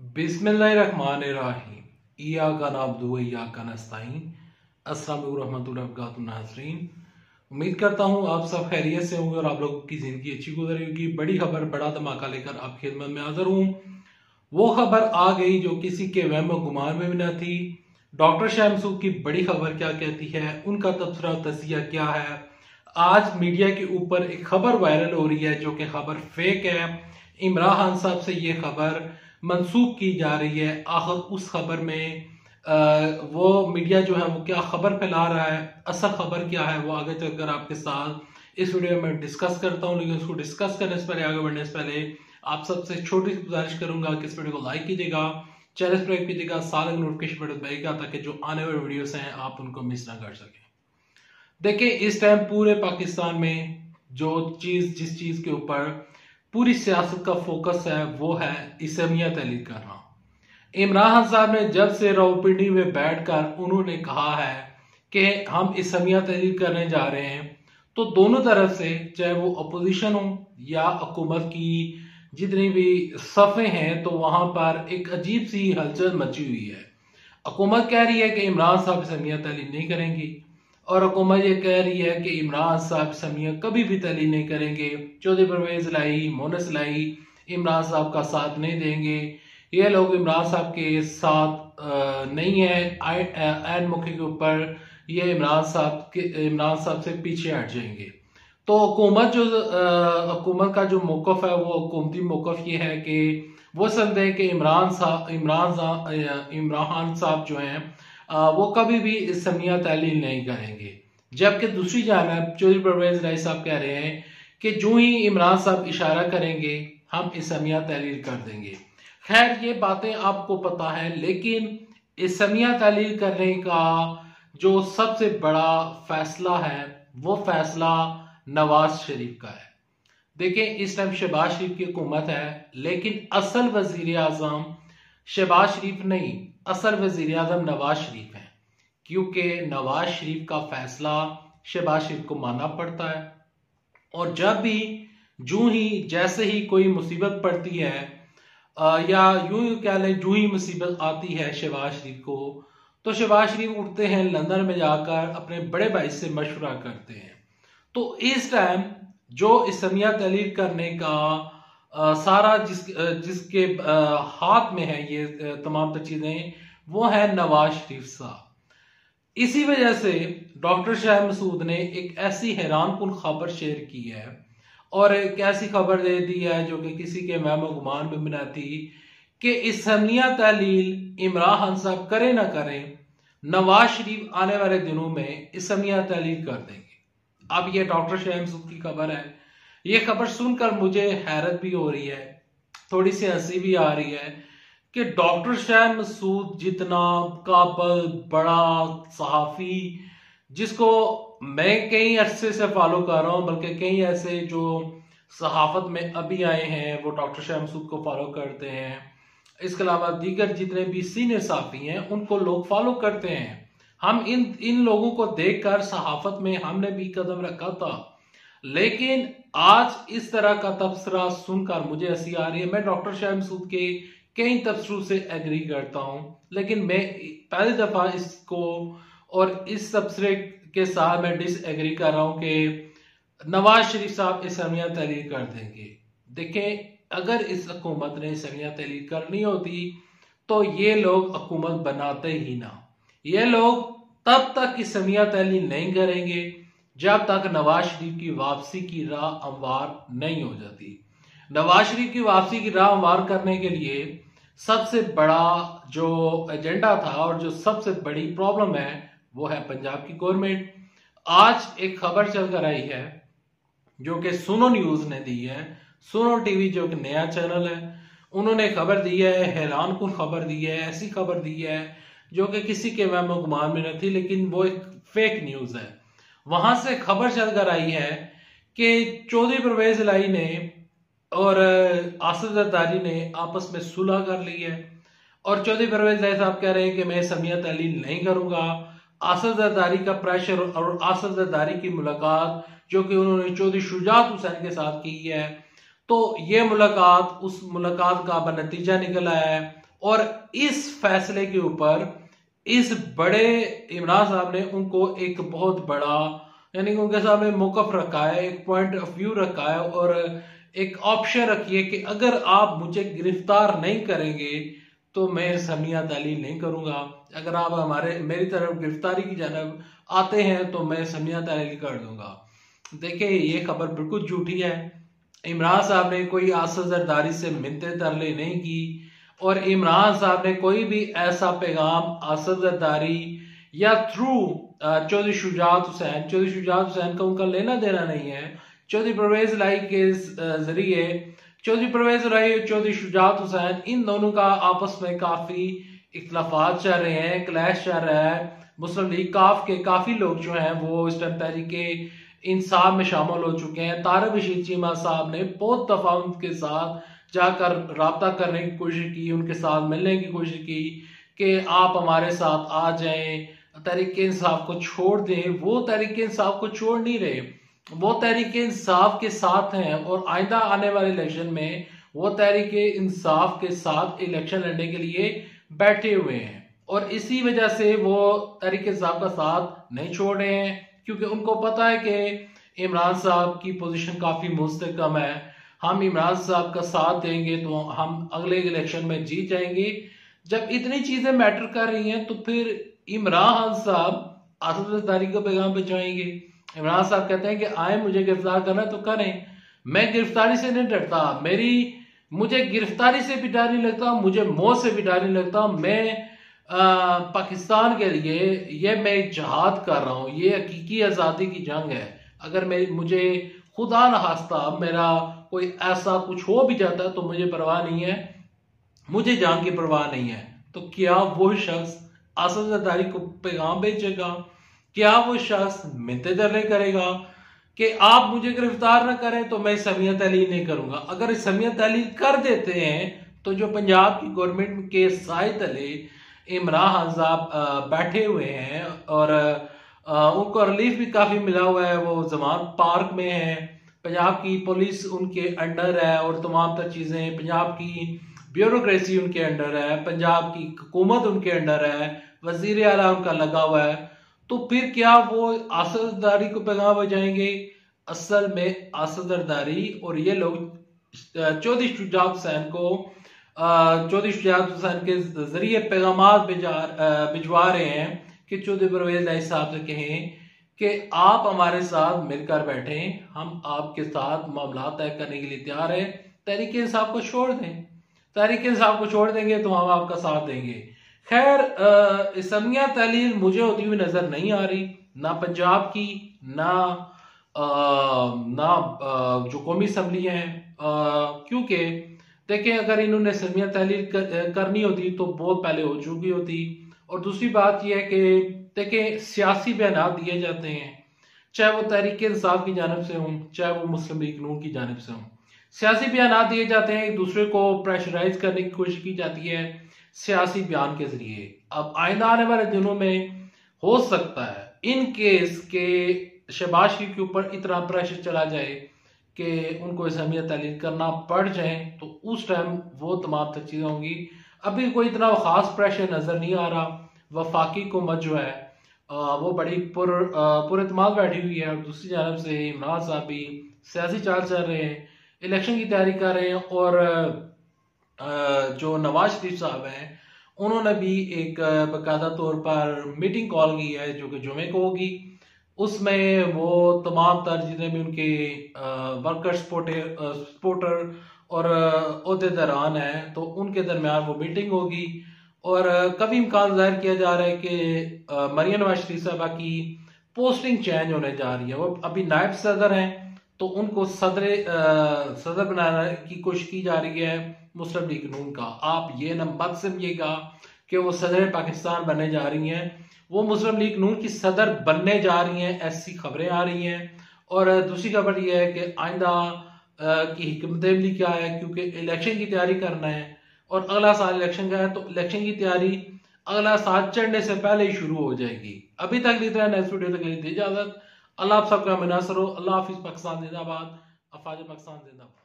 बिस्मिल्लाहिर्रहमानिर्रहीम। इय्याका नअब्दु व इय्याका नस्तईन। अस्सलाम वालेकुम रहमतुल्लाहि व बरकातुहू नाज़रीन। उम्मीद करता हूँ आप सब खैरियत से होंगे और आप लोगों की जिंदगी अच्छी गुजर रही होगी। बड़ी खबर, बड़ा धमाका लेकर आपकी खिदमत में हाजिर हूँ। वो खबर आ गई जो किसी के वहम व गुमान में भी न थी। डॉक्टर शाह मसूद की बड़ी खबर क्या कहती है, उनका तबसरा तज़किया क्या है। आज मीडिया के ऊपर एक खबर वायरल हो रही है जो कि खबर फेक है। इमरान खान साहब से ये खबर मंसूब की जा रही है। आखिर उस खबर में वो मीडिया जो है वो क्या खबर फैला रहा है, असल खबर क्या है, वो आगे चलकर आपके साथ इस वीडियो में डिस्कस करता हूँ। लेकिन उसको डिस्कस करने से पहले, आगे बढ़ने से पहले आप सबसे छोटी सी गुजारिश करूंगा कि इस वीडियो को लाइक कीजिएगा, चैनल सब्सक्राइब कीजिएगा, साथ में नोटिफिकेशन बटन दबाइएगा ताकि जो आने वाले वीडियोस हैं आप उनको मिस ना कर सकें। देखिए, इस टाइम पूरे पाकिस्तान में जिस चीज के ऊपर पूरी सियासत का फोकस है वो है इस्लामिया तहलील करना। इमरान खान साहब ने जब से रावलपिंडी में बैठकर उन्होंने कहा है कि हम इस्लामिया तहलील करने जा रहे हैं, तो दोनों तरफ से, चाहे वो अपोजिशन हो या हुकूमत की जितनी भी सफ़े हैं, तो वहां पर एक अजीब सी हलचल मची हुई है। हुकूमत कह रही है कि इमरान साहब इस्लामिया तहलील नहीं करेंगी और हुकूमत ये कह रही है कि इमरान साहब इस्लामिया कभी भी तहलील नहीं करेंगे। चौधरी परवेज लाई, मोनस लाई इमरान साहब का साथ नहीं देंगे। ये लोग इमरान साहब के साथ नहीं है। ऐन मौके के ऊपर ये इमरान साहब से पीछे हट जाएंगे। तो हुकूमत का जो मौकफ है वो हुकूमती मौकफ ये है कि वो समझते हैं कि इमरान खान साहब जो हैं वो कभी भी इस्लामिया तहलील नहीं करेंगे। जबकि दूसरी जानिब चौधरी परवेज इलाही साहब कह रहे हैं कि जो ही इमरान साहब इशारा करेंगे हम इस्लामिया तहलील कर देंगे। खैर, ये बातें आपको पता है, लेकिन इस्लामिया तहलील करने का जो सबसे बड़ा फैसला है वो फैसला नवाज शरीफ का है। देखिए, इस टाइम शहबाज शरीफ की हुकूमत है, लेकिन असल वजीर आजम शहबाज शरीफ नहीं, असल वजीर आजम नवाज शरीफ है। क्योंकि नवाज शरीफ का फैसला शहबाज शरीफ को मानना पड़ता है। और जब भी जैसे ही कोई मुसीबत पड़ती है या यूं कह लें जो ही मुसीबत आती है शहबाज शरीफ को, तो शहबाज शरीफ उठते हैं लंदन में जाकर अपने बड़े भाई से मशवरा करते हैं। तो इस टाइम जो इस्लामिया तहलील करने का सारा जिसके हाथ में है ये तमाम तर चीजें, वो है नवाज शरीफ साहब। इसी वजह से डॉक्टर शाह मसूद ने एक ऐसी हैरानकुन खबर शेयर की है और एक ऐसी खबर दे दी है जो कि किसी के वहम गुमान में बना थी कि इस्लामिया तहलील इमरान खान साहब करें ना करें, नवाज शरीफ आने वाले दिनों में इस्लामिया तहलील कर देंगे। अब ये डॉक्टर शाह मसूद की खबर है। ये खबर सुनकर मुझे हैरत भी हो रही है, थोड़ी सी हंसी भी आ रही है कि डॉक्टर शाह मसूद जितना काबिल बड़ा सहाफी, जिसको मैं कई अरसे से फॉलो कर रहा हूं, बल्कि कई ऐसे जो सहाफत में अभी आए हैं वो डॉक्टर शाह मसूद को फॉलो करते हैं। इसके अलावा दीगर जितने भी सीनियर सहाफी हैं उनको लोग फॉलो करते हैं। हम इन लोगों को देखकर सहाफत में हमने भी कदम रखा था, लेकिन आज इस तरह का तबसरा सुनकर मुझे हंसी आ रही है। मैं डॉक्टर शाह मसूद के कई तबसरों से एग्री करता हूं, लेकिन मैं पहली दफा इसको और इस तबसरे के साथ मैं डिसएग्री कर रहा हूं कि नवाज शरीफ साहब इस्लामिया तहलील कर देंगे। देखें, अगर इस हुकूमत ने इस्लामिया तहलील करनी होती तो ये लोग हुकूमत बनाते ही ना। ये लोग तब तक इस्लामिया तहलील नहीं करेंगे जब तक नवाज शरीफ की वापसी की राह हमवार नहीं हो जाती। नवाज शरीफ की वापसी की राह हमवार करने के लिए सबसे बड़ा जो एजेंडा था और जो सबसे बड़ी प्रॉब्लम है वो है पंजाब की गवर्नमेंट। आज एक खबर चलकर आई है जो कि सुनो न्यूज ने दी है। सुनो टीवी जो कि नया चैनल है, उन्होंने खबर दी है, हैरानकुन खबर दी है, ऐसी खबर दी है जो कि किसी के वहम गुमान में न थी, लेकिन वो एक फेक न्यूज है। वहां से खबर चलकर आई है कि चौधरी परवेज इलाही ने और आसिफ जरदारी ने आपस में सुलह कर ली है और चौधरी परवेज इलाही साहब कह रहे हैं कि मैं इस्लामिया तहलील नहीं करूंगा। आसिफ जरदारी का प्रेशर और आसिफ जरदारी की मुलाकात जो कि उन्होंने चौधरी शुजात हुसैन के साथ की है, तो ये मुलाकात उस मुलाकात का नतीजा निकल आया है और इस फैसले के ऊपर इस बड़े इमरान साहब ने उनको एक बहुत बड़ा यानी कि उनके सामने मौकफ रखा है, एक पॉइंट ऑफ व्यू रखा है और एक ऑप्शन रखी है कि अगर आप मुझे गिरफ्तार नहीं करेंगे तो मैं समिया तालील नहीं करूंगा, अगर आप मेरी तरफ गिरफ्तारी की जानब आते हैं तो मैं समिया तालील कर दूंगा। देखिए ये खबर बिल्कुल झूठी है। इमरान साहब ने कोई आसद जरदारी से मिन्नते तरले नहीं की और इमरान साहब ने कोई भी ऐसा पैगाम आसद जरदारी या थ्रू चौधरी शुजात हुसैन का उनका लेना देना नहीं है। चौधरी परवेज इलाही के जरिए चौधरी परवेज इलाही और चौधरी शुजात हुसैन इन दोनों का आपस में काफी इख्तलाफात चल रहे हैं, क्लैश चल रहा है। मुस्लिम लीग काफ के काफी लोग जो हैं वो इस टाइम तहरीक इंसाफ में शामिल हो चुके हैं। तारिक रशीद चीमा साहब ने बहुत दफा उनके साथ जाकर राब्ता करने की कोशिश की, उनके साथ मिलने की कोशिश की कि आप हमारे साथ आ जाएं, तहरीक इंसाफ को छोड़ दें। वो तहरीक इंसाफ को छोड़ नहीं रहे, वो तहरीक इंसाफ के साथ हैं और आइंदा आने वाले इलेक्शन में वो तहरीक इंसाफ के साथ इलेक्शन लड़ने के लिए बैठे हुए हैं और इसी वजह से वो तहरीक इंसाफ का साथ नहीं छोड़ रहे हैं, क्योंकि उनको पता है कि इमरान साहब की पोजीशन काफी मुस्तकम है। हम इमरान साहब का साथ देंगे तो हम अगले इलेक्शन में जीत जाएंगे। जब इतनी चीजें मैटर कर रही हैं तो फिर इमरान साहब आसद जरदारी का पैगाम पहुंचाएंगे। इमरान साहब कहते हैं कि आए मुझे गिरफ्तार करना तो करें, मैं गिरफ्तारी से नहीं डरता, मुझे गिरफ्तारी से भी डर नहीं लगता, मुझे मौत से भी डर नहीं लगता। मैं पाकिस्तान के लिए ये मैं जहाद कर रहा हूँ, ये हकीकी आज़ादी की जंग है। अगर मुझे खुदा न खास्ता मेरा कोई ऐसा कुछ हो भी जाता है तो मुझे परवाह नहीं है, मुझे जान की परवाह नहीं है। तो क्या वो शख्स आसद जरदारी को पैगाम भेजेगा? क्या वो शख्स मिन्नतें तरले करेगा कि आप मुझे गिरफ्तार ना करें तो मैं समिया तालील नहीं करूंगा? अगर समिया तालील कर देते हैं तो जो पंजाब की गवर्नमेंट के साए तले इमरान साहब बैठे हुए हैं और उनको रिलीफ भी काफी मिला हुआ है, वो जमानत पार्क में है, पंजाब की पुलिस उनके अंडर है और तमाम तर चीजें, पंजाब की ब्यूरोक्रेसी उनके अंडर है, पंजाब की हुकूमत उनके अंडर है, वजीर आला उनका लगा हुआ है। तो फिर क्या वो आसद जरदारी को पैगाम बजाएंगे? असल में आसद जरदारी और ये लोग चौधरी शुजात हुसैन को चौधरी शुजात हुसैन के जरिए पैगाम भिजवा रहे हैं कि चौधरी परवेज इलाही साहब से कहें कि आप हमारे साथ मिलकर बैठें, हम आपके साथ मामला तय करने के लिए तैयार हैं, तहरीक इंसाफ को छोड़ दें, तहरीक इंसाफ को छोड़ देंगे तो हम आपका साथ देंगे। खैर समिया तालील मुझे होती हुई नजर नहीं आ रही, ना पंजाब की ना जो कौमी असम्बली हैं, क्योंकि देखें अगर इन्होंने समिया तालील करनी होती तो बहुत पहले हो चुकी होती। और दूसरी बात यह है कि देखें सियासी बयान दिए जाते हैं, चाहे वो तहरीक इंसाफ की जानिब से हों चाहे वो मुस्लिम लीग नून की जानिब से हों, सियासी बयान दिए जाते हैं, एक दूसरे को प्रेशराइज करने की कोशिश की जाती है सियासी बयान के जरिए। अब आइंदा आने वाले दिनों में हो सकता है इन केस के शहबाज शरीफ के ऊपर इतना प्रेशर चला जाए कि उनको समिया तालील करना पड़ जाए, तो उस टाइम वो तमाम तक चीजें होंगी। अभी कोई इतना खास प्रेशर नजर नहीं आ रहा। वफाकी हुकूमत जो है वो बड़ी पुरएतमाद बैठी हुई है और दूसरी जानब से इमरान साहब भी सियासी चाल चल रहे हैं, इलेक्शन की तैयारी कर रहे हैं। और जो नवाज शरीफ साहब हैं उन्होंने भी एक बाकायदा तौर पर मीटिंग कॉल की है जो कि जुमे को होगी। उसमें वो तमाम तर जितने भी उनके वर्कर सपोर्टर और अहदेदारान हैं तो उनके दरमियान वो मीटिंग होगी। और कभी इम्कान जाहिर किया जा रहा है कि मरियम नवाज शरीफ साहबा की पोस्टिंग चेंज होने जा रही है। वो अभी नायब सदर हैं तो उनको सदर बनाने की कोशिश की जा रही है मुस्लिम लीग नून का। आप ये न मत समझिएगा कि वो सदर पाकिस्तान बनने जा रही हैं, वो मुस्लिम लीग नून की सदर बनने जा रही हैं, ऐसी खबरें आ रही हैं। और दूसरी खबर यह है कि आइंदा की हिकमत अमली क्या है, क्योंकि इलेक्शन की तैयारी करना है और अगला साल इलेक्शन का है, तो इलेक्शन की तैयारी अगला साल चढ़ने से पहले ही शुरू हो जाएगी। अभी तक ली नेक्स्ट वीडियो तक ली इजाजत। अल्लाह आप सबका मुनासर हो। अल्लाह हाफिज। पाकिस्तान जिंदाबाद। अफवाज पाकिस्तान जिंदाबाद।